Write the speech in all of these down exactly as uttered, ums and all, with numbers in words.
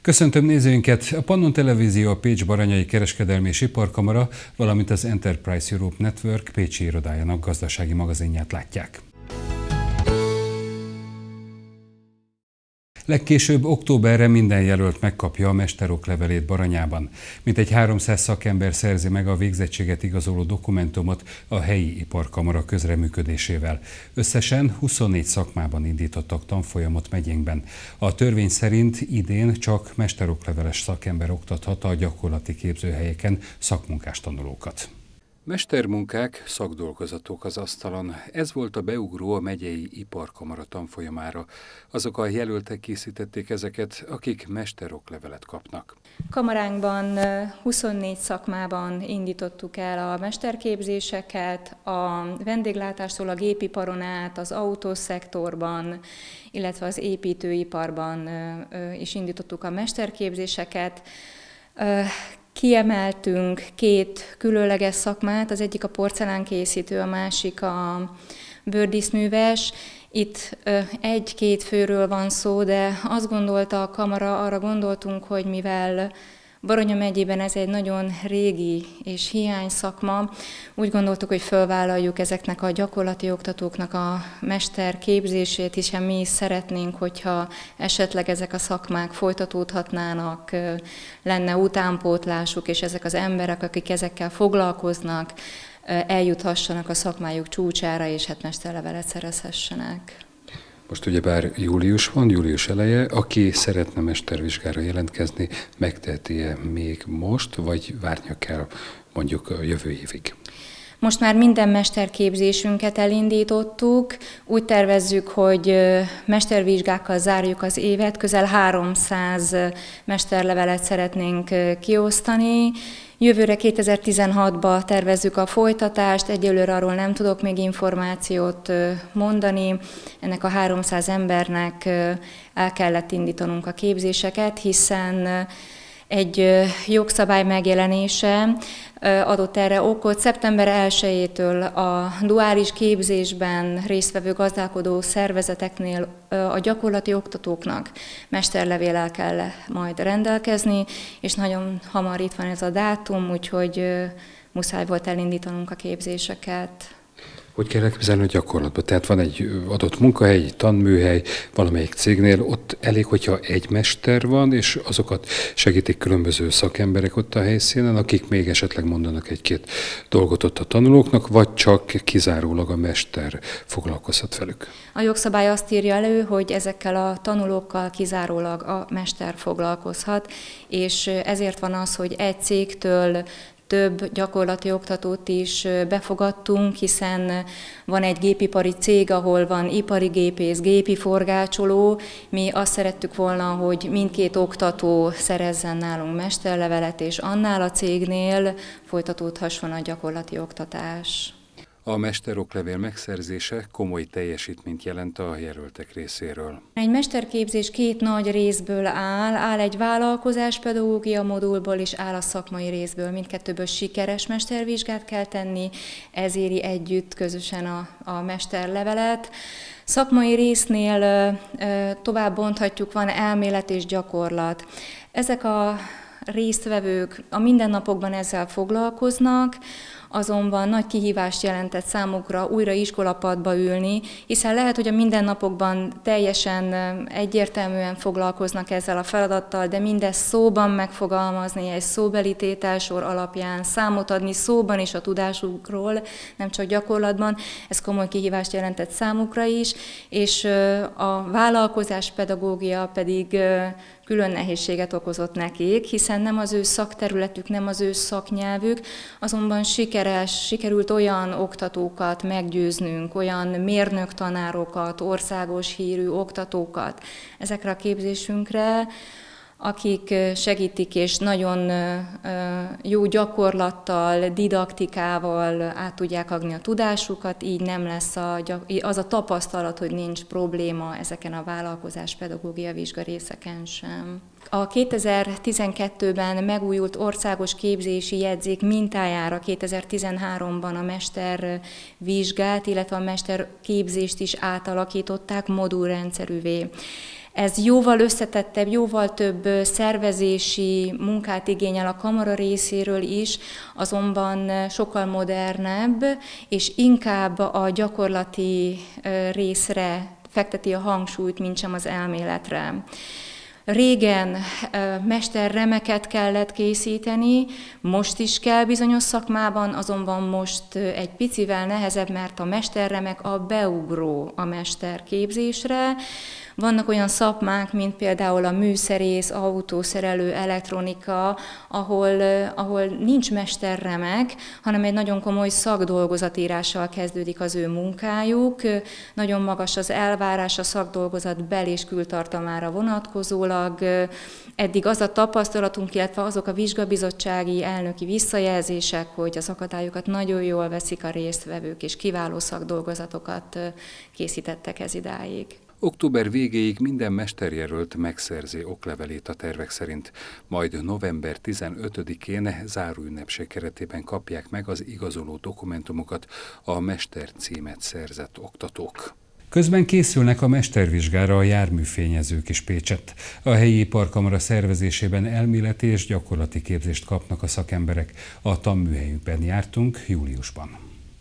Köszöntöm nézőinket! A Pannon Televízió, a Pécs Baranyai Kereskedelmi és Iparkamara, valamint az Enterprise Europe Network pécsi irodájának gazdasági magazinját látják. Legkésőbb októberre minden jelölt megkapja a mesteroklevelét Baranyában. Mintegy háromszáz szakember szerzi meg a végzettséget igazoló dokumentumot a helyi iparkamara közreműködésével. Összesen huszonnégy szakmában indítottak tanfolyamot megyénkben. A törvény szerint idén csak mesterokleveles szakember oktathat a gyakorlati képzőhelyeken szakmunkás tanulókat. Mestermunkák, szakdolgozatok az asztalon. Ez volt a beugró a megyei iparkamara tanfolyamára. Azok a jelöltek készítették ezeket, akik mesteroklevelet kapnak. Kamaránkban huszonnégy szakmában indítottuk el a mesterképzéseket, a vendéglátástól a gépiparon át, az autószektorban, illetve az építőiparban is indítottuk a mesterképzéseket. Kiemeltünk két különleges szakmát, az egyik a porcelánkészítő, a másik a bőrdíszműves. Itt egy-két főről van szó, de azt gondolta a kamara, arra gondoltunk, hogy mivel Baranya megyében ez egy nagyon régi és hiány szakma, úgy gondoltuk, hogy fölvállaljuk ezeknek a gyakorlati oktatóknak a mesterképzését, hiszen mi is szeretnénk, hogyha esetleg ezek a szakmák folytatódhatnának, lenne utánpótlásuk, és ezek az emberek, akik ezekkel foglalkoznak, eljuthassanak a szakmájuk csúcsára, és hát mesterlevelet szerezhessenek. Most ugyebár július van, július eleje, aki szeretne mestervizsgára jelentkezni, megteheti-e még most, vagy várnia kell mondjuk a jövő évig? Most már minden mesterképzésünket elindítottuk, úgy tervezzük, hogy mestervizsgákkal zárjuk az évet, közel háromszáz mesterlevelet szeretnénk kiosztani. Jövőre kétezer-tizenhatban tervezzük a folytatást, egyelőre arról nem tudok még információt mondani. Ennek a háromszáz embernek el kellett indítanunk a képzéseket, hiszen egy jogszabály megjelenése adott erre okot. szeptember elsejétől a duális képzésben résztvevő gazdálkodó szervezeteknél a gyakorlati oktatóknak mesterlevéllel kell majd rendelkezni, és nagyon hamar itt van ez a dátum, úgyhogy muszáj volt elindítanunk a képzéseket. Hogy kell elképzelni a gyakorlatban? Tehát van egy adott munkahely, egy tanműhely, valamelyik cégnél, ott elég, hogyha egy mester van, és azokat segítik különböző szakemberek ott a helyszínen, akik még esetleg mondanak egy-két dolgot ott a tanulóknak, vagy csak kizárólag a mester foglalkozhat velük? A jogszabály azt írja elő, hogy ezekkel a tanulókkal kizárólag a mester foglalkozhat, és ezért van az, hogy egy cégtől több gyakorlati oktatót is befogadtunk, hiszen van egy gépipari cég, ahol van ipari gépész, gépi forgácsoló. Mi azt szerettük volna, hogy mindkét oktató szerezzen nálunk mesterlevelet, és annál a cégnél folytatódhasson a gyakorlati oktatás. A mesteroklevél megszerzése komoly teljesítményt jelent a jelöltek részéről. Egy mesterképzés két nagy részből áll, áll egy vállalkozáspedagógia modulból és áll a szakmai részből. Mindkettőből sikeres mestervizsgát kell tenni, ez éri együtt közösen a, a mesterlevelet. Szakmai résznél ö, tovább bonthatjuk, van elmélet és gyakorlat. Ezek a résztvevők a mindennapokban ezzel foglalkoznak, azonban nagy kihívást jelentett számukra újra iskolapadba ülni, hiszen lehet, hogy a mindennapokban teljesen egyértelműen foglalkoznak ezzel a feladattal, de mindezt szóban megfogalmazni, egy szóbeli tételsor alapján számot adni szóban is a tudásukról, nem csak gyakorlatban, ez komoly kihívást jelentett számukra is, és a vállalkozáspedagógia pedig külön nehézséget okozott nekik, hiszen nem az ő szakterületük, nem az ő szaknyelvük, azonban sikeres, sikerült olyan oktatókat meggyőznünk, olyan mérnöktanárokat, országos hírű oktatókat ezekre a képzésünkre, akik segítik és nagyon jó gyakorlattal, didaktikával át tudják adni a tudásukat, így nem lesz a, az a tapasztalat, hogy nincs probléma ezeken a vállalkozáspedagógia vizsgarészeken sem. A kétezer-tizenkettőben megújult országos képzési jegyzék mintájára kétezer-tizenháromban a mestervizsgát, illetve a mesterképzést is átalakították modulrendszerűvé. Ez jóval összetettebb, jóval több szervezési munkát igényel a kamara részéről is, azonban sokkal modernebb, és inkább a gyakorlati részre fekteti a hangsúlyt, mint sem az elméletre. Régen mesterremeket kellett készíteni, most is kell bizonyos szakmában, azonban most egy picivel nehezebb, mert a mesterremek a beugró a mesterképzésre. Vannak olyan szakmák, mint például a műszerész, autószerelő, elektronika, ahol, ahol nincs mesterremek, hanem egy nagyon komoly szakdolgozatírással kezdődik az ő munkájuk. Nagyon magas az elvárás a szakdolgozat bel- és kültartalmára vonatkozólag. Eddig az a tapasztalatunk, illetve azok a vizsgabizottsági elnöki visszajelzések, hogy az akadályokat nagyon jól veszik a résztvevők, és kiváló szakdolgozatokat készítettek ez idáig. Október végéig minden mesterjelölt megszerzi oklevelét a tervek szerint, majd november tizenötödikén záróünnepség keretében kapják meg az igazoló dokumentumokat a mestercímet szerzett oktatók. Közben készülnek a mestervizsgára a járműfényezők is Pécsett. A helyi iparkamara szervezésében elméleti és gyakorlati képzést kapnak a szakemberek. A tanműhelyükben jártunk júliusban.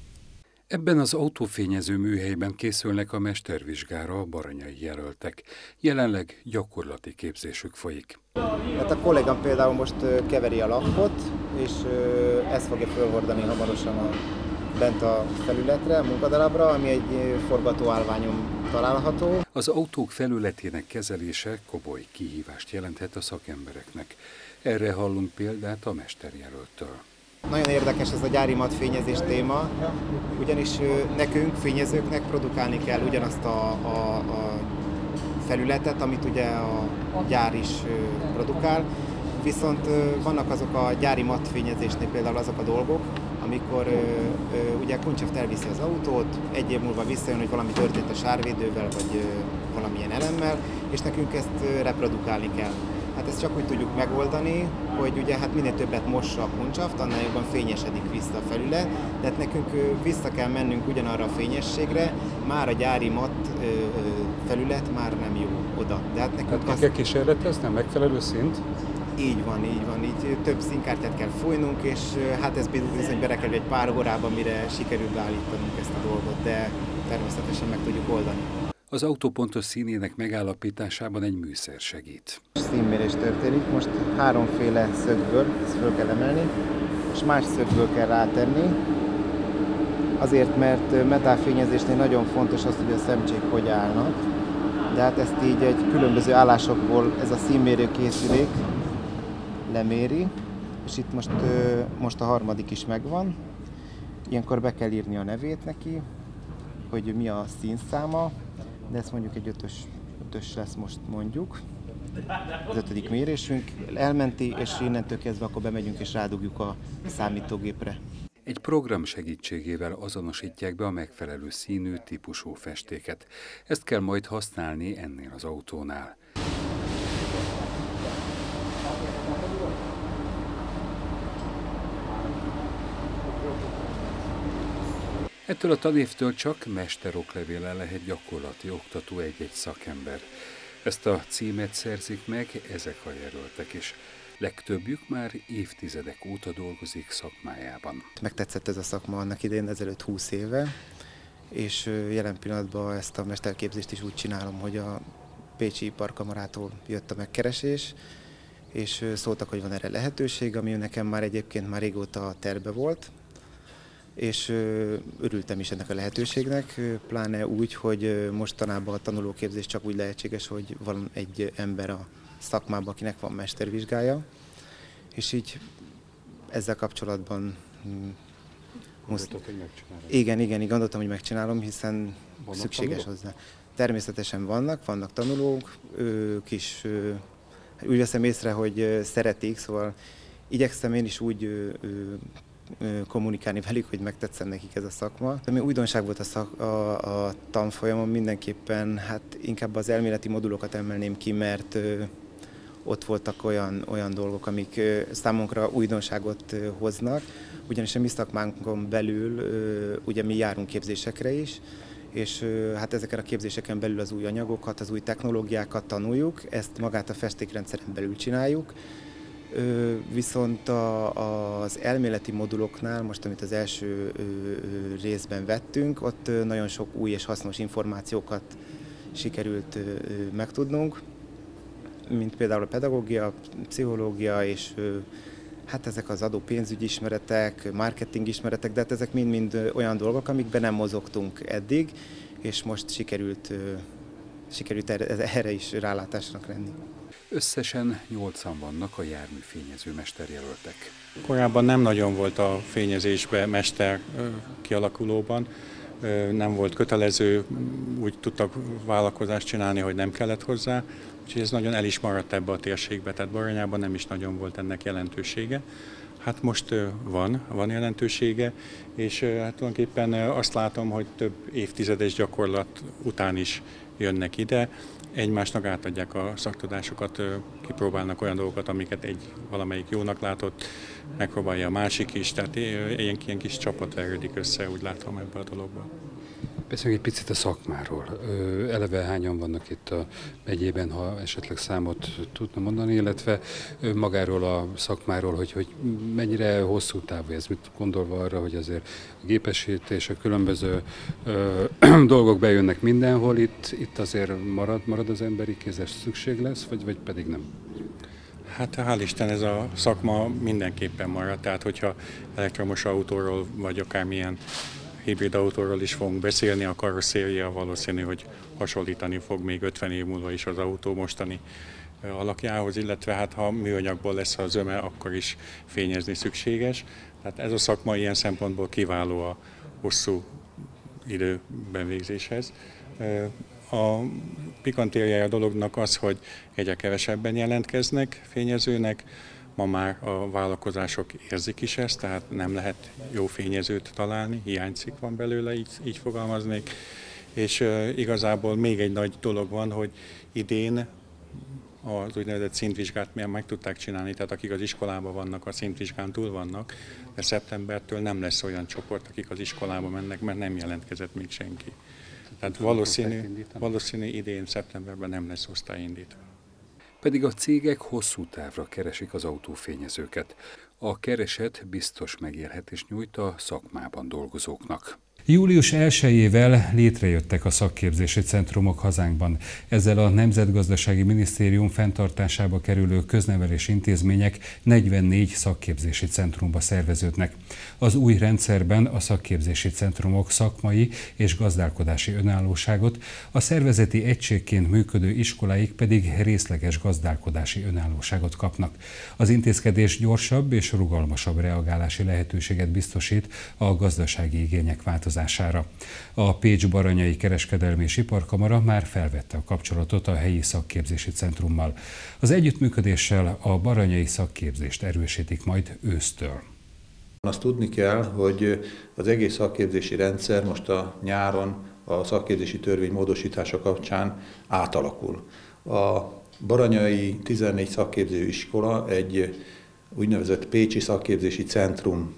Ebben az autófényező műhelyben készülnek a mestervizsgára a baranyai jelöltek. Jelenleg gyakorlati képzésük folyik. Hát a kollégám például most keveri a lakkot, és ezt fogja fölhordani hamarosan a, bent a felületre, a munkadarabra, ami egy forgatóállványon található. Az autók felületének kezelése komoly kihívást jelenthet a szakembereknek. Erre hallunk példát a mesterjelölttől. Nagyon érdekes ez a gyári matfényezés téma, ugyanis nekünk, fényezőknek produkálni kell ugyanazt a, a, a felületet, amit ugye a gyár is produkál, viszont vannak azok a gyári matfényezésnél például azok a dolgok, amikor ugye a kuncseft elviszi az autót, egy év múlva visszajön, hogy valami történt a sárvédővel, vagy valamilyen elemmel, és nekünk ezt reprodukálni kell. Hát ezt csak úgy tudjuk megoldani, hogy ugye hát minél többet mossa a kuncsaft, annál jobban fényesedik vissza a felület, de hát nekünk vissza kell mennünk ugyanarra a fényességre, már a gyári matt felület már nem jó oda. De hát nekünk hát azt... kell kísérletezni, megfelelő szint? Így van, így van, így több színkártyát kell fújnunk, és hát ez bizony belekerül egy pár órában, mire sikerül beállítanunk ezt a dolgot, de természetesen meg tudjuk oldani. Az autó pontos színének megállapításában egy műszer segít. Színmérés történik, most háromféle szögből, ezt föl kell emelni, és más szögből kell rátenni, azért, mert metálfényezésnél nagyon fontos az, hogy a szemcsék hogy állnak, de hát ezt így egy különböző állásokból ez a színmérő készülék leméri, és itt most, most a harmadik is megvan. Ilyenkor be kell írni a nevét neki, hogy mi a színszáma, de ezt mondjuk egy ötös, ötös lesz most mondjuk. Az ötödik mérésünk elmenti, és innentől kezdve akkor bemegyünk és rádugjuk a számítógépre. Egy program segítségével azonosítják be a megfelelő színű, típusú festéket. Ezt kell majd használni ennél az autónál. Ettől a tanévtől csak mesteroklevéllel lehet gyakorlati oktató egy-egy szakember. Ezt a címet szerzik meg ezek a jelöltek is. Legtöbbjük már évtizedek óta dolgozik szakmájában. Megtetszett ez a szakma annak idején, ezelőtt húsz éve, és jelen pillanatban ezt a mesterképzést is úgy csinálom, hogy a Pécsi Iparkamarától jött a megkeresés, és szóltak, hogy van erre lehetőség, ami nekem már egyébként már régóta a terve volt, és örültem is ennek a lehetőségnek, pláne úgy, hogy mostanában a tanulóképzés csak úgy lehetséges, hogy van egy ember a szakmában, akinek van mestervizsgája, és így ezzel kapcsolatban Musz... Gondoltam, igen, igen, gondoltam, hogy megcsinálom, hiszen vannak szükséges tanulók? hozzá. Természetesen vannak, vannak tanulók, ők is úgy veszem észre, hogy szeretik, szóval igyekszem én is úgy kommunikálni velük, hogy megtetszem nekik ez a szakma. Ami újdonság volt a, szak, a, a tanfolyamon, mindenképpen hát inkább az elméleti modulokat emelném ki, mert ö, ott voltak olyan, olyan dolgok, amik ö, számunkra újdonságot ö, hoznak, ugyanis a mi szakmánkon belül ö, ugye mi járunk képzésekre is, és hát ezeken a képzéseken belül az új anyagokat, az új technológiákat tanuljuk, ezt magát a festékrendszeren belül csináljuk. Viszont a, az elméleti moduloknál, most amit az első részben vettünk, ott nagyon sok új és hasznos információkat sikerült megtudnunk, mint például a pedagógia, pszichológia és hát ezek az adó pénzügyi ismeretek, marketing ismeretek, de hát ezek mind-mind olyan dolgok, amikben nem mozogtunk eddig, és most sikerült, sikerült erre is rálátásnak lenni. Összesen nyolcan vannak a járműfényező mesterjelöltek. Korábban nem nagyon volt a fényezésbe mester kialakulóban, nem volt kötelező, úgy tudtak vállalkozást csinálni, hogy nem kellett hozzá, úgyhogy ez nagyon el is maradt ebbe a térségbe, tehát Baranyában nem is nagyon volt ennek jelentősége. Hát most van, van jelentősége, és hát tulajdonképpen azt látom, hogy több évtizedes gyakorlat után is jönnek ide, egymásnak átadják a szaktudásokat, kipróbálnak olyan dolgokat, amiket egy valamelyik jónak látott, megpróbálja a másik is, tehát ilyen, ilyen kis csapat verődik össze, úgy látom ebbe a dologba. Beszéljünk egy picit a szakmáról. Eleve hányan vannak itt a megyében, ha esetleg számot tudna mondani, illetve magáról a szakmáról, hogy, hogy mennyire hosszú távú ez, mit gondolva arra, hogy azért a gépesítés, a különböző ö, dolgok bejönnek mindenhol, itt, itt azért marad, marad az emberi kéz, ez szükség lesz, vagy, vagy pedig nem? Hát hál' Isten ez a szakma mindenképpen marad, tehát hogyha elektromos autóról, vagy akármilyen hibrid autóról is fogunk beszélni, a karosszéria valószínű, hogy hasonlítani fog még ötven év múlva is az autó mostani alakjához, illetve hát ha műanyagból lesz a zöme, akkor is fényezni szükséges. Tehát ez a szakma ilyen szempontból kiváló a hosszú időben végzéshez. A pikantériája a dolognak az, hogy egyre kevesebben jelentkeznek fényezőnek, ma már a vállalkozások érzik is ezt, tehát nem lehet jó fényezőt találni, hiányzik van belőle, így, így fogalmaznék. És uh, igazából még egy nagy dolog van, hogy idén az úgynevezett szintvizsgát milyen meg tudták csinálni, tehát akik az iskolában vannak, a szintvizsgán túl vannak, de szeptembertől nem lesz olyan csoport, akik az iskolába mennek, mert nem jelentkezett még senki. Tehát valószínű, valószínű idén szeptemberben nem lesz osztályindítva. Pedig a cégek hosszú távra keresik az autófényezőket. A kereset biztos megélhetést nyújt a szakmában dolgozóknak. július elsejével létrejöttek a szakképzési centrumok hazánkban. Ezzel a Nemzetgazdasági Minisztérium fenntartásába kerülő köznevelési intézmények negyvennégy szakképzési centrumba szerveződnek. Az új rendszerben a szakképzési centrumok szakmai és gazdálkodási önállóságot, a szervezeti egységként működő iskoláik pedig részleges gazdálkodási önállóságot kapnak. Az intézkedés gyorsabb és rugalmasabb reagálási lehetőséget biztosít a gazdasági igények változására. A Pécs-Baranyai Kereskedelmi és Iparkamara már felvette a kapcsolatot a helyi szakképzési centrummal. Az együttműködéssel a baranyai szakképzést erősítik majd ősztől. Azt tudni kell, hogy az egész szakképzési rendszer most a nyáron a szakképzési törvény módosítása kapcsán átalakul. A baranyai tizennégy szakképző iskola egy úgynevezett Pécsi Szakképzési Centrum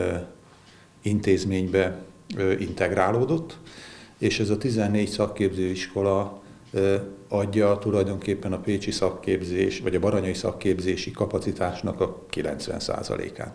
intézménybe integrálódott, és ez a tizennégy szakképzőiskola adja tulajdonképpen a pécsi szakképzés, vagy a baranyai szakképzési kapacitásnak a kilencven százalékát.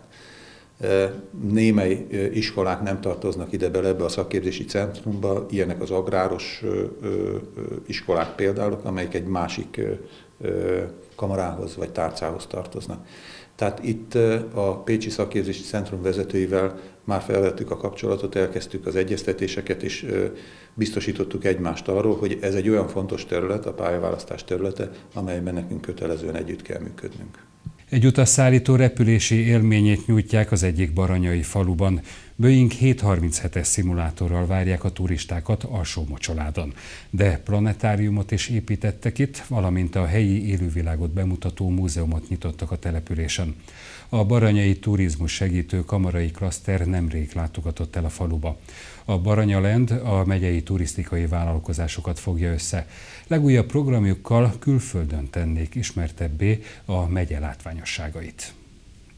Némely iskolák nem tartoznak ide bele ebbe a szakképzési centrumba, ilyenek az agráros iskolák például, amelyek egy másik kamarához vagy tárcához tartoznak. Tehát itt a Pécsi Szakképzési Centrum vezetőivel már felvettük a kapcsolatot, elkezdtük az egyeztetéseket, és biztosítottuk egymást arról, hogy ez egy olyan fontos terület, a pályaválasztás területe, amelyben nekünk kötelezően együtt kell működnünk. Egy utasszállító repülési élményét nyújtják az egyik baranyai faluban. Boeing hétszázharminchetes szimulátorral várják a turistákat Alsó-Mocsoládon. De planetáriumot is építettek itt, valamint a helyi élővilágot bemutató múzeumot nyitottak a településen. A baranyai turizmus segítő kamarai klaszter nemrég látogatott el a faluba. A Baranyaland a megyei turisztikai vállalkozásokat fogja össze. Legújabb programjukkal külföldön tennék ismertebbé a megye látványosságait.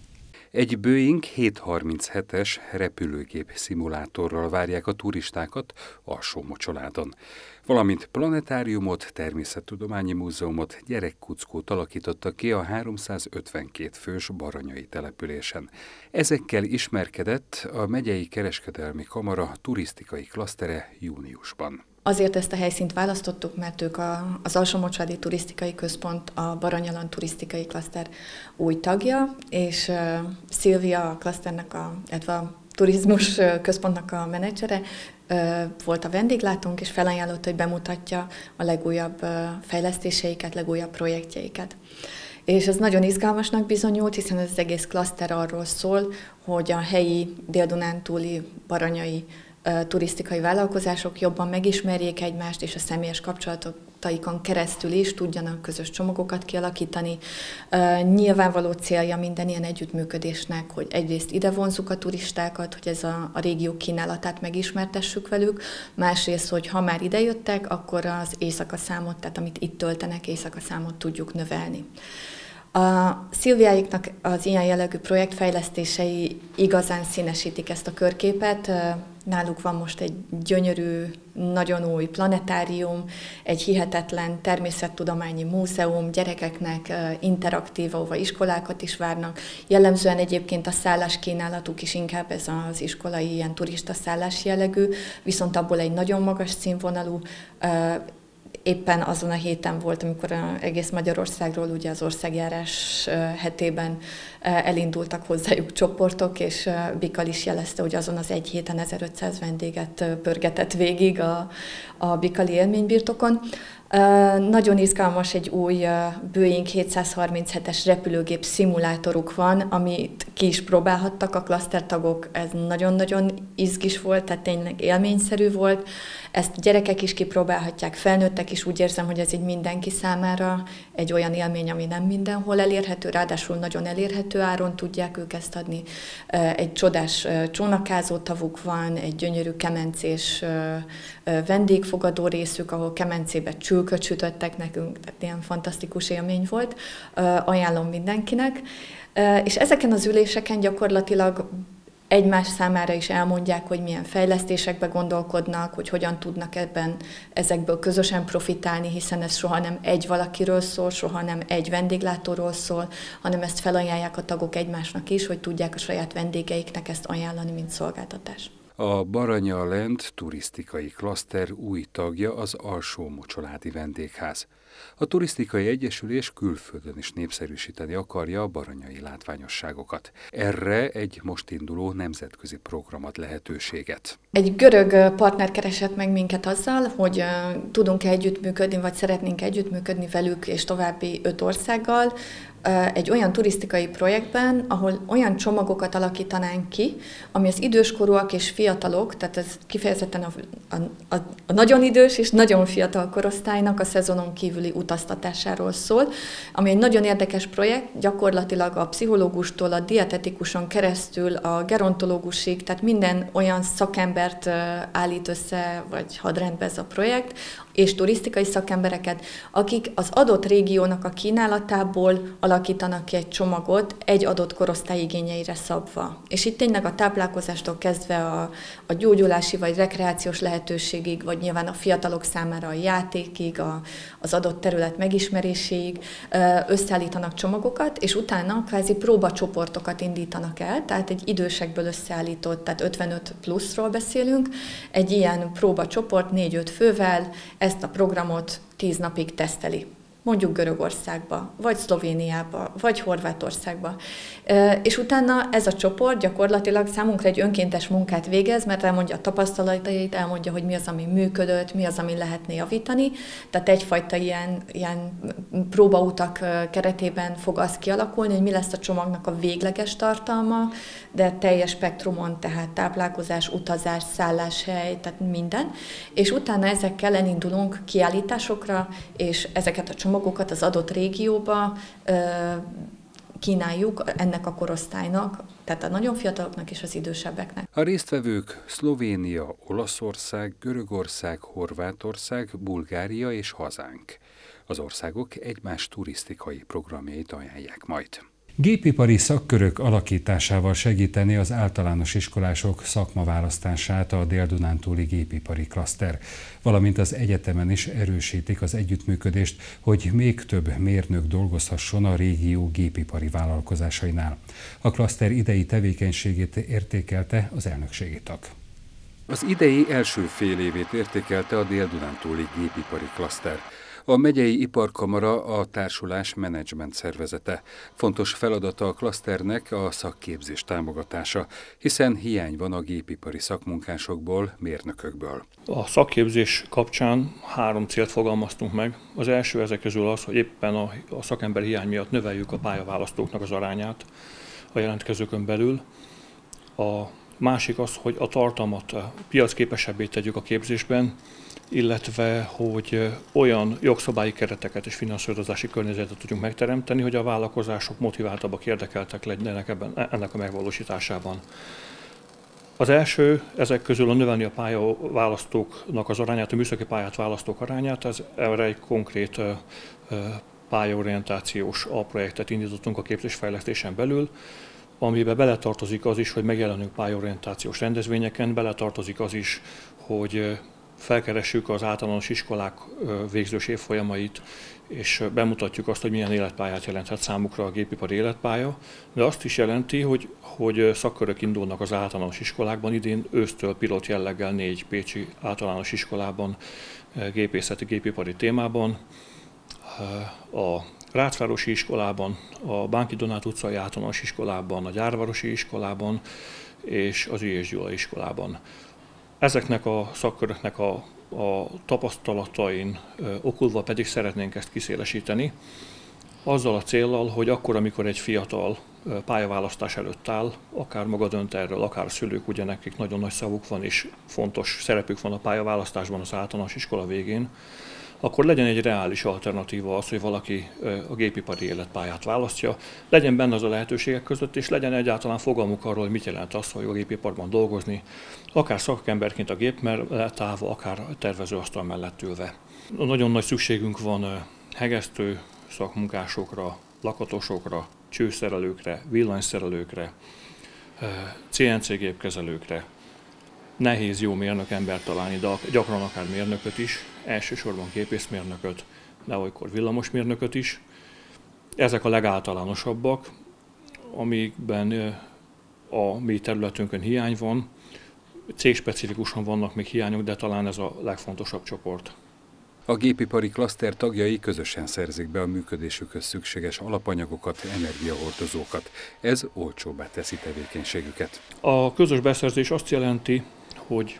Egy Boeing hétszázharminchetes repülőgép szimulátorral várják a turistákat Alsó-Mocsoládon, valamint planetáriumot, természettudományi múzeumot, gyerekkuckót alakítottak ki a háromszázötvenkét fős baranyai településen. Ezekkel ismerkedett a megyei kereskedelmi kamara turisztikai klasztere júniusban. Azért ezt a helyszínt választottuk, mert ők a, az Alsó-Mocsaládi Turisztikai Központ, a Baranyalan Turisztikai Klaszter új tagja, és uh, Szilvia a klaszternek, a, illetve a turizmus központnak a menedzsere uh, volt a vendéglátónk, és felajánlott, hogy bemutatja a legújabb uh, fejlesztéseiket, legújabb projektjeiket. És ez nagyon izgalmasnak bizonyult, hiszen ez az egész klaszter arról szól, hogy a helyi dél-dunántúli baranyai turisztikai vállalkozások jobban megismerjék egymást, és a személyes kapcsolataikon keresztül is tudjanak közös csomagokat kialakítani. Nyilvánvaló célja minden ilyen együttműködésnek, hogy egyrészt ide vonzzuk a turistákat, hogy ez a, a régió kínálatát megismertessük velük, másrészt, hogy ha már idejöttek, akkor az éjszakaszámot, tehát amit itt töltenek, éjszakaszámot tudjuk növelni. A Szilviáiknak az ilyen jellegű projektfejlesztései igazán színesítik ezt a körképet. Náluk van most egy gyönyörű, nagyon új planetárium, egy hihetetlen természettudományi múzeum, gyerekeknek interaktív, ahova iskolákat is várnak. Jellemzően egyébként a szálláskínálatuk is inkább ez az iskolai ilyen turista szállás jellegű, viszont abból egy nagyon magas színvonalú. Éppen azon a héten volt, amikor egész Magyarországról ugye az országjárás hetében elindultak hozzájuk csoportok, és Bikal is jelezte, hogy azon az egy héten ezerötszáz vendéget pörgetett végig a, a bikali élménybirtokon. Nagyon izgalmas egy új Boeing hétszázharminchetes repülőgép szimulátoruk van, amit ki is próbálhattak a klasztertagok, ez nagyon-nagyon izgis volt, tehát tényleg élményszerű volt. Ezt gyerekek is kipróbálhatják, felnőttek is, úgy érzem, hogy ez így mindenki számára egy olyan élmény, ami nem mindenhol elérhető, ráadásul nagyon elérhető áron tudják ők ezt adni. Egy csodás csónakázó tavuk van, egy gyönyörű kemencés vendégfogadó részük, ahol kemencébe csülköt sütöttek nekünk, tehát ilyen fantasztikus élmény volt. Ajánlom mindenkinek. És ezeken az üléseken gyakorlatilag egymás számára is elmondják, hogy milyen fejlesztésekbe gondolkodnak, hogy hogyan tudnak ebben, ezekből közösen profitálni, hiszen ez soha nem egy valakiről szól, soha nem egy vendéglátóról szól, hanem ezt felajánlják a tagok egymásnak is, hogy tudják a saját vendégeiknek ezt ajánlani, mint szolgáltatás. A Baranyaland turisztikai klaszter új tagja az Alsó-Mocsaládi Vendégház. A turisztikai egyesülés külföldön is népszerűsíteni akarja a baranyai látványosságokat. Erre egy most induló nemzetközi program ad lehetőséget. Egy görög partner keresett meg minket azzal, hogy tudunk-e együttműködni, vagy szeretnénk együttműködni velük és további öt országgal, egy olyan turisztikai projektben, ahol olyan csomagokat alakítanánk ki, ami az időskorúak és fiatalok, tehát ez kifejezetten a, a, a, a nagyon idős és nagyon fiatal korosztálynak a szezonon kívüli utaztatásáról szól, ami egy nagyon érdekes projekt, gyakorlatilag a pszichológustól, a dietetikuson keresztül, a gerontológusig, tehát minden olyan szakembert állít össze, vagy had rendbe ez a projekt, és turisztikai szakembereket, akik az adott régiónak a kínálatából alakítanak ki egy csomagot egy adott korosztály igényeire szabva. És itt tényleg a táplálkozástól kezdve a, a gyógyulási vagy rekreációs lehetőségig, vagy nyilván a fiatalok számára a játékig, a, az adott terület megismeréséig összeállítanak csomagokat, és utána kvázi próbacsoportokat indítanak el, tehát egy idősekből összeállított, tehát ötvenöt pluszról beszélünk, egy ilyen próbacsoport négy-öt fővel ezt a programot tíz napig teszteli. Mondjuk Görögországba, vagy Szlovéniába, vagy Horvátországba. És utána ez a csoport gyakorlatilag számunkra egy önkéntes munkát végez, mert elmondja a tapasztalatait, elmondja, hogy mi az, ami működött, mi az, ami lehetne javítani. Tehát egyfajta ilyen, ilyen próbautak keretében fog az kialakulni, hogy mi lesz a csomagnak a végleges tartalma, de teljes spektrumon, tehát táplálkozás, utazás, szálláshely, tehát minden. És utána ezekkel elindulunk kiállításokra, és ezeket a csomagokat az adott régióba kínáljuk ennek a korosztálynak, tehát a nagyon fiataloknak és az idősebbeknek. A résztvevők Szlovénia, Olaszország, Görögország, Horvátország, Bulgária és hazánk. Az országok egymás turisztikai programjait ajánlják majd. Gépipari szakkörök alakításával segíteni az általános iskolások szakmaválasztását a Dél-Dunántúli Gépipari Klaszter, valamint az egyetemen is erősítik az együttműködést, hogy még több mérnök dolgozhasson a régió gépipari vállalkozásainál. A klaszter idei tevékenységét értékelte az elnökségi tag. Az idei első fél évét értékelte a Dél-Dunántúli Gépipari Klaszter. A megyei iparkamara a társulás menedzsment szervezete. Fontos feladata a klaszternek a szakképzés támogatása, hiszen hiány van a gépipari szakmunkásokból, mérnökökből. A szakképzés kapcsán három célt fogalmaztunk meg. Az első ezek közül az, hogy éppen a, a szakember hiány miatt növeljük a pályaválasztóknak az arányát a jelentkezőkön belül. A másik az, hogy a tartalmat piacképesebbé tegyük a képzésben, illetve hogy olyan jogszabályi kereteket és finanszírozási környezetet tudjunk megteremteni, hogy a vállalkozások motiváltabbak, érdekeltek legyenek ebben, ennek a megvalósításában. Az első, ezek közül a növelni a pályaválasztóknak az arányát, a műszaki pályát választók arányát, ez erre egy konkrét pályaorientációs alprojektet indítottunk a képzésfejlesztésen belül, amiben beletartozik az is, hogy megjelenünk pályaorientációs rendezvényeken, beletartozik az is, hogy felkeressük az általános iskolák végzős évfolyamait, és bemutatjuk azt, hogy milyen életpályát jelenthet számukra a gépipari életpálya, de azt is jelenti, hogy, hogy szakkörök indulnak az általános iskolákban. Idén ősztől pilot jelleggel négy pécsi általános iskolában gépészeti, gépipari témában, a Rácvárosi iskolában, a Bánki Donát utcai általános iskolában, a Gyárvárosi iskolában és az Ügyes Gyula iskolában. Ezeknek a szakköröknek a, a tapasztalatain okulva pedig szeretnénk ezt kiszélesíteni, azzal a céllal, hogy akkor, amikor egy fiatal pályaválasztás előtt áll, akár maga dönt erről, akár a szülők, ugye nekik nagyon nagy szavuk van és fontos szerepük van a pályaválasztásban az általános iskola végén, akkor legyen egy reális alternatíva az, hogy valaki a gépipari életpályát választja, legyen benne az a lehetőségek között, és legyen egyáltalán fogalmuk arról, hogy mit jelent az, hogy a gépiparban dolgozni, akár szakemberként a gép mellett állva, akár tervezőasztal mellett ülve. Nagyon nagy szükségünk van hegesztő szakmunkásokra, lakatosokra, csőszerelőkre, villanyszerelőkre, cé en cé gépkezelőkre. Nehéz jó mérnök embert találni, de gyakran akár mérnököt is, elsősorban gépészmérnököt, de olykor villamosmérnököt is. Ezek a legáltalánosabbak, amikben a mi területünkön hiány van. Cégspecifikusan vannak még hiányok, de talán ez a legfontosabb csoport. A gépipari klaszter tagjai közösen szerzik be a működésükhöz szükséges alapanyagokat, energiahordozókat. Ez olcsóbbá teszi tevékenységüket. A közös beszerzés azt jelenti, hogy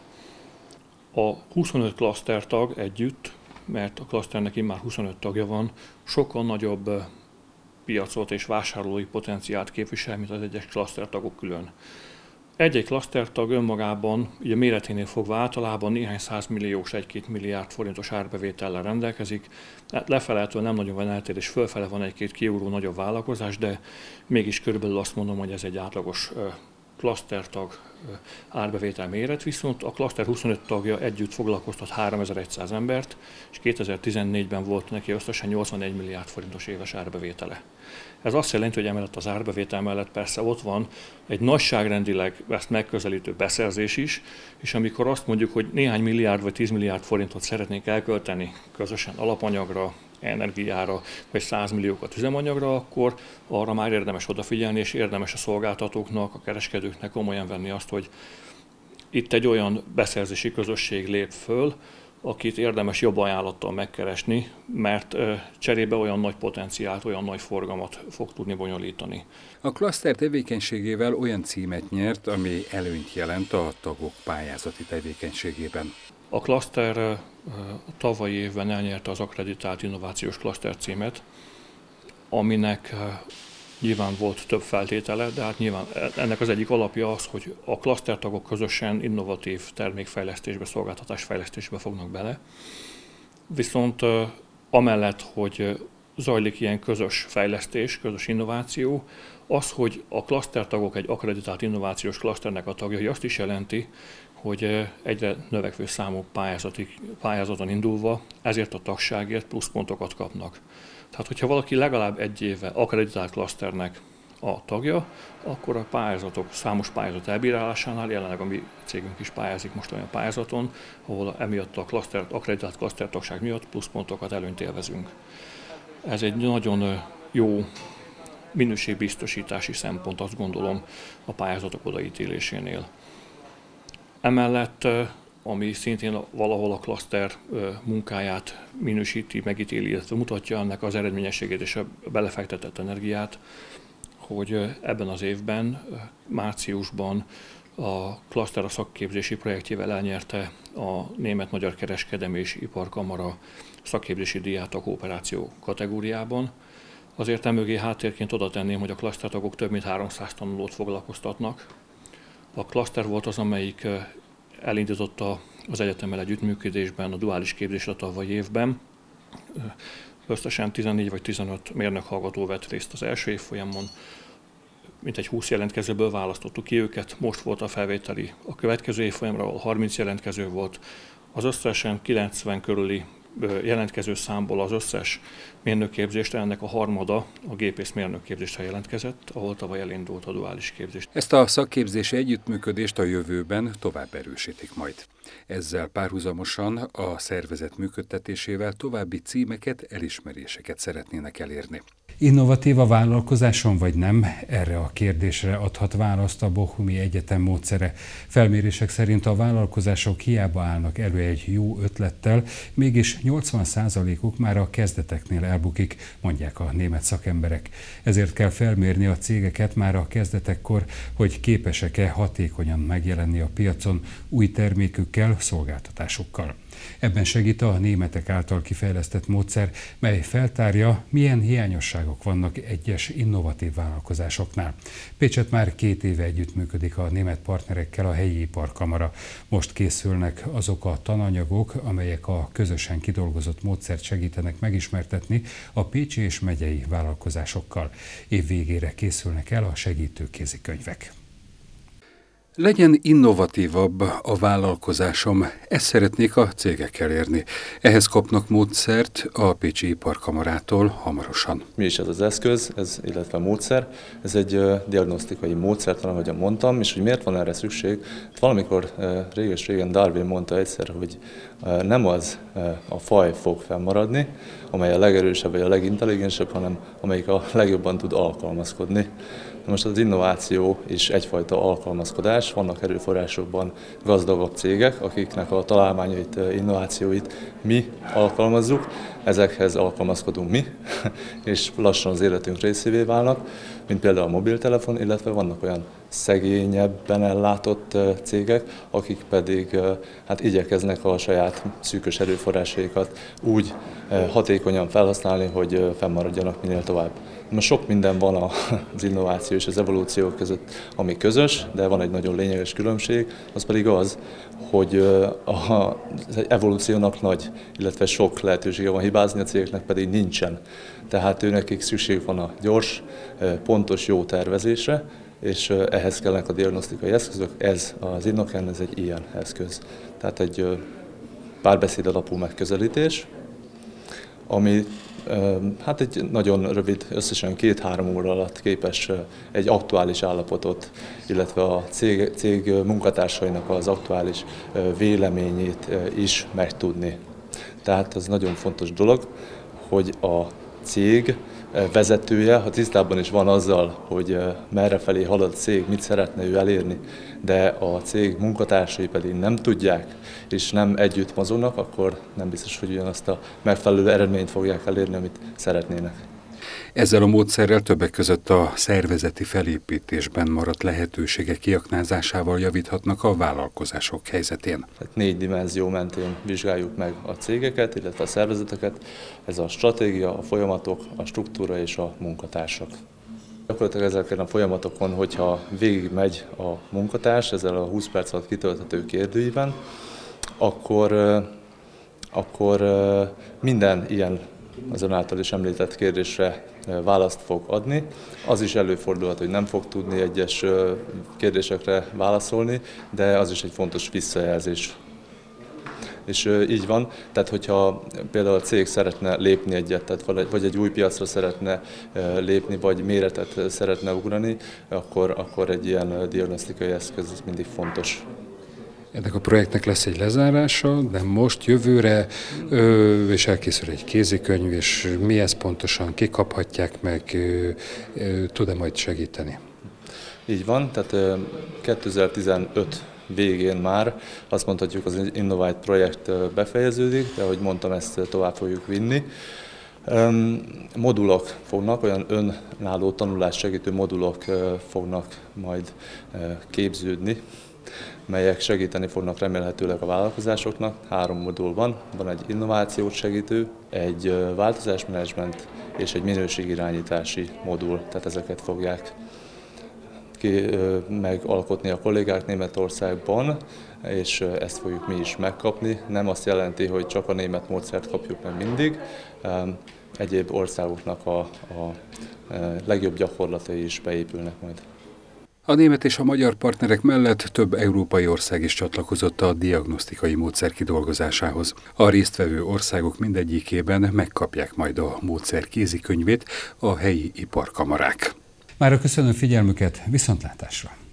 a huszonöt klasztertag együtt, mert a klaszternek immár huszonöt tagja van, sokkal nagyobb piacot és vásárlói potenciált képvisel, mint az egyes klasztertagok külön. Egy-egy klasztertag önmagában, ugye méreténél fogva általában néhány százmilliós, egy-két milliárd forintos árbevétellel rendelkezik. Lefeleltől nem nagyon van eltérés, fölfele van egy-két kiugró nagyobb vállalkozás, de mégis körülbelül azt mondom, hogy ez egy átlagos klasztertag árbevétel méret, viszont a klaszter huszonöt tagja együtt foglalkoztat háromezer-száz embert, és kétezer-tizennégyben volt neki összesen nyolcvanegy milliárd forintos éves árbevétele. Ez azt jelenti, hogy emellett az árbevétel mellett persze ott van egy nagyságrendileg ezt megközelítő beszerzés is, és amikor azt mondjuk, hogy néhány milliárd vagy tíz milliárd forintot szeretnénk elkölteni közösen alapanyagra, energiára, vagy száz milliókat üzemanyagra, akkor arra már érdemes odafigyelni, és érdemes a szolgáltatóknak, a kereskedőknek komolyan venni azt, hogy itt egy olyan beszerzési közösség lép föl, akit érdemes jobb ajánlattal megkeresni, mert cserébe olyan nagy potenciált, olyan nagy forgalmat fog tudni bonyolítani. A klaszter tevékenységével olyan címet nyert, ami előnyt jelent a tagok pályázati tevékenységében. A klaszter tavalyi évben elnyerte az akkreditált innovációs klaszter címet, aminek nyilván volt több feltétele, de hát nyilván ennek az egyik alapja az, hogy a klasztertagok közösen innovatív termékfejlesztésbe, szolgáltatásfejlesztésbe fognak bele. Viszont amellett, hogy zajlik ilyen közös fejlesztés, közös innováció, az, hogy a klasztertagok egy akkreditált innovációs klaszternek a tagjai, azt is jelenti, hogy egyre növekvő számú pályázaton indulva, ezért a tagságért pluszpontokat kapnak. Tehát, hogyha valaki legalább egy éve akkreditált klaszternek a tagja, akkor a pályázatok, számos pályázat elbírálásánál, jelenleg a mi cégünk is pályázik most olyan pályázaton, ahol emiatt a klaszter, akkreditált klasztertagság miatt pluszpontokat előnyt élvezünk. Ez egy nagyon jó minőségbiztosítási szempont, azt gondolom, a pályázatok odaítélésénél. Emellett, ami szintén valahol a klaszter munkáját minősíti, megítéli, illetve mutatja ennek az eredményességét és a belefektetett energiát, hogy ebben az évben, márciusban a klaszter a szakképzési projektjével elnyerte a Német-Magyar Kereskedelmi és Iparkamara szakképzési díját a kooperáció kategóriában. Azért emögé háttérként oda tenném, hogy a klasztertagok több mint háromszáz tanulót foglalkoztatnak. A klaszter volt az, amelyik elindította az egyetemmel együttműködésben a duális képzést a tavalyi évben. Összesen tizennégy vagy tizenöt mérnök hallgató vett részt az első évfolyamon, mintegy húsz jelentkezőből választottuk ki őket, most volt a felvételi a következő évfolyamra, ahol harminc jelentkező volt. Az összesen kilencven körüli jelentkező számból az összes mérnökképzésre ennek a harmada a gépészmérnökképzésre jelentkezett, ahol tavaly elindult a duális képzés. Ezt a szakképzési együttműködést a jövőben tovább erősítik majd. Ezzel párhuzamosan a szervezet működtetésével további címeket, elismeréseket szeretnének elérni. Innovatív a vállalkozáson vagy nem? Erre a kérdésre adhat választ a Bohumi Egyetem módszere. Felmérések szerint a vállalkozások hiába állnak elő egy jó ötlettel, mégis nyolcvan százalékuk már a kezdeteknél elbukik, mondják a német szakemberek. Ezért kell felmérni a cégeket már a kezdetekkor, hogy képesek-e hatékonyan megjelenni a piacon új termékükkel, szolgáltatásukkal. Ebben segít a németek által kifejlesztett módszer, mely feltárja, milyen hiányosságok vannak egyes innovatív vállalkozásoknál. Pécset már két éve együttműködik a német partnerekkel a helyi iparkamara. Most készülnek azok a tananyagok, amelyek a közösen kidolgozott módszert segítenek megismertetni a pécsi és megyei vállalkozásokkal. Év végére készülnek el a segítő kézikönyvek. Legyen innovatívabb a vállalkozásom, ezt szeretnék a cégek elérni. Ehhez kapnak módszert a Pécsi Iparkamarától hamarosan. Mi is ez az eszköz, ez, illetve a módszer? Ez egy uh, diagnosztikai módszer, ahogyan mondtam, és hogy miért van erre szükség? Valamikor uh, réges-régen Darwin mondta egyszer, hogy uh, nem az uh, a faj fog fennmaradni, amely a legerősebb vagy a legintelligensebb, hanem amelyik a legjobban tud alkalmazkodni. Most az innováció is egyfajta alkalmazkodás, vannak erőforrásokban gazdagabb cégek, akiknek a találmányait, innovációit mi alkalmazzuk, ezekhez alkalmazkodunk mi, és lassan az életünk részévé válnak, mint például a mobiltelefon, illetve vannak olyan szegényebben ellátott cégek, akik pedig hát igyekeznek a saját szűkös erőforrásaikat úgy hatékonyan felhasználni, hogy fennmaradjanak minél tovább. Most sok minden van az innováció és az evolúció között, ami közös, de van egy nagyon lényeges különbség, az pedig az, hogy az evolúciónak nagy, illetve sok lehetősége van hibázni, a cégeknek pedig nincsen. Tehát őnekik szükség van a gyors, pontos, jó tervezésre, és ehhez kellnek a diagnosztikai eszközök, ez az Innoken, ez egy ilyen eszköz. Tehát egy párbeszéd alapú megközelítés, ami hát egy nagyon rövid, összesen két-három óra alatt képes egy aktuális állapotot, illetve a cég, cég munkatársainak az aktuális véleményét is megtudni. Tehát ez nagyon fontos dolog, hogy a cég vezetője, ha tisztában is van azzal, hogy merre felé halad a cég, mit szeretne ő elérni, de a cég munkatársai pedig nem tudják, és nem együtt mozognak, akkor nem biztos, hogy ugyanazt a megfelelő eredményt fogják elérni, amit szeretnének. Ezzel a módszerrel többek között a szervezeti felépítésben maradt lehetőségek kiaknázásával javíthatnak a vállalkozások helyzetén. Tehát négy dimenzió mentén vizsgáljuk meg a cégeket, illetve a szervezeteket. Ez a stratégia, a folyamatok, a struktúra és a munkatársak. Gyakorlatilag ezeken a folyamatokon, hogyha végigmegy a munkatárs ezzel a húsz perc alatt kitölthető kérdőíven, akkor, akkor minden ilyen az ön által is említett kérdésre választ fog adni. Az is előfordulhat, hogy nem fog tudni egyes kérdésekre válaszolni, de az is egy fontos visszajelzés. És így van, tehát hogyha például a cég szeretne lépni egyet, tehát vagy egy új piacra szeretne lépni, vagy méretet szeretne ugrani, akkor, akkor egy ilyen diagnosztikai eszköz mindig fontos. Ennek a projektnek lesz egy lezárása, de most jövőre, ö, és elkészül egy kézikönyv, és mi ez pontosan, kik kaphatják meg, tud-e majd segíteni? Így van, tehát kétezer-tizenöt végén már azt mondhatjuk, az Innovate projekt befejeződik, de ahogy mondtam, ezt tovább fogjuk vinni. Modulok fognak, olyan önálló tanulást segítő modulok fognak majd képződni, melyek segíteni fognak remélhetőleg a vállalkozásoknak. Három modul van, van egy innovációt segítő, egy változásmenedzsment és egy minőségirányítási modul, tehát ezeket fogják ki, megalkotni a kollégák Németországban, és ezt fogjuk mi is megkapni. Nem azt jelenti, hogy csak a német módszert kapjuk meg mindig, egyéb országoknak a, a legjobb gyakorlatai is beépülnek majd. A német és a magyar partnerek mellett több európai ország is csatlakozott a diagnosztikai módszer kidolgozásához. A résztvevő országok mindegyikében megkapják majd a módszer kézikönyvét a helyi iparkamarák. Mára köszönöm figyelmüket, viszontlátásra!